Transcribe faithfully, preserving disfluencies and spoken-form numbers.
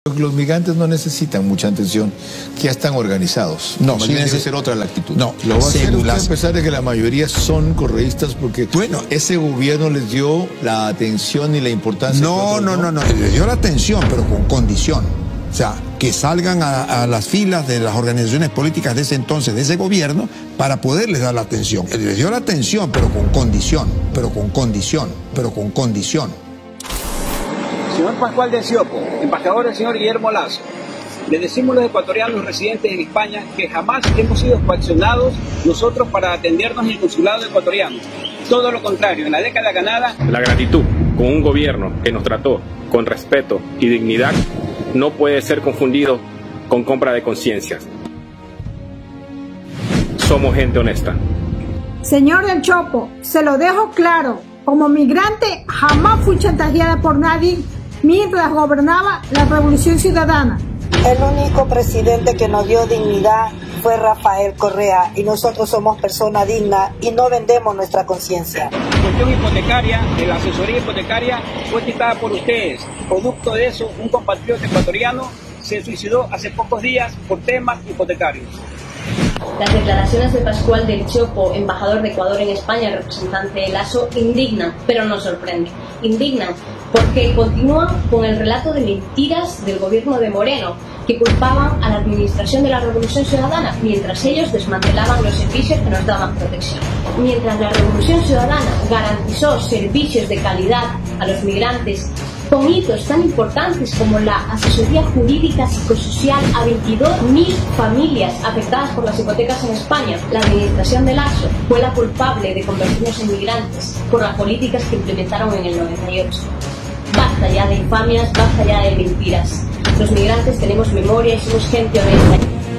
Los migrantes no necesitan mucha atención, que ya están organizados. No, sí debe ser otra la actitud. No, lo va a hacer usted las... a pesar de que la mayoría son correístas, porque bueno, ese gobierno les dio la atención y la importancia. No, no, no, no, no, les dio la atención, pero con condición. O sea, que salgan a, a las filas de las organizaciones políticas de ese entonces, de ese gobierno, para poderles dar la atención. Les dio la atención, pero con condición, pero con condición, pero con condición. Señor Pascual de Siopo, embajador del señor Guillermo Lazo, le decimos los ecuatorianos residentes en España que jamás hemos sido coaccionados nosotros para atendernos en el consulado ecuatoriano. Todo lo contrario, en la década ganada... La gratitud con un gobierno que nos trató con respeto y dignidad no puede ser confundido con compra de conciencias. Somos gente honesta. Señor del Chopo, se lo dejo claro, como migrante jamás fui chantajeada por nadie mientras gobernaba la Revolución Ciudadana. El único presidente que nos dio dignidad fue Rafael Correa y nosotros somos personas dignas y no vendemos nuestra conciencia. La cuestión hipotecaria, la asesoría hipotecaria fue quitada por ustedes. Producto de eso, un compatriota ecuatoriano se suicidó hace pocos días por temas hipotecarios. Las declaraciones de Pascual del Chopo, embajador de Ecuador en España, representante de Lazo, indignan, pero no sorprenden. Indignan porque continúan con el relato de mentiras del gobierno de Moreno, que culpaban a la administración de la Revolución Ciudadana, mientras ellos desmantelaban los servicios que nos daban protección. Mientras la Revolución Ciudadana garantizó servicios de calidad a los migrantes, con hitos tan importantes como la asesoría jurídica psicosocial a veintidós mil familias afectadas por las hipotecas en España, la administración de Lasso fue la culpable de convertirnos en migrantes por las políticas que implementaron en el noventa y ocho. Basta ya de infamias, basta ya de mentiras. Los migrantes tenemos memoria y somos gente honesta.